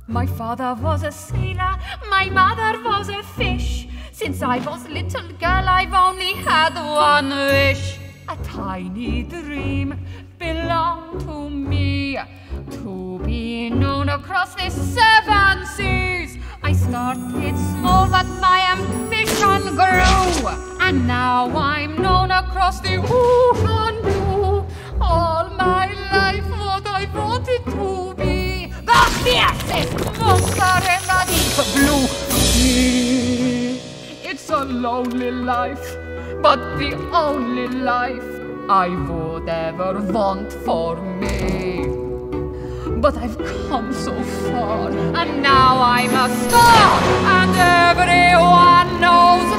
My father was a sailor, my mother was a fish. Since I was little girl, I've only had one wish. A tiny dream belonged to me, to be known across the 7 seas. I started small, but my ambition grew, and now I'm known across the ocean blue. All my life what I wanted to be, the fiercest monster in the deep blue sea. It's a lonely life, but the only life I would ever want for me. But I've come so far, and now I'm a star, and everyone knows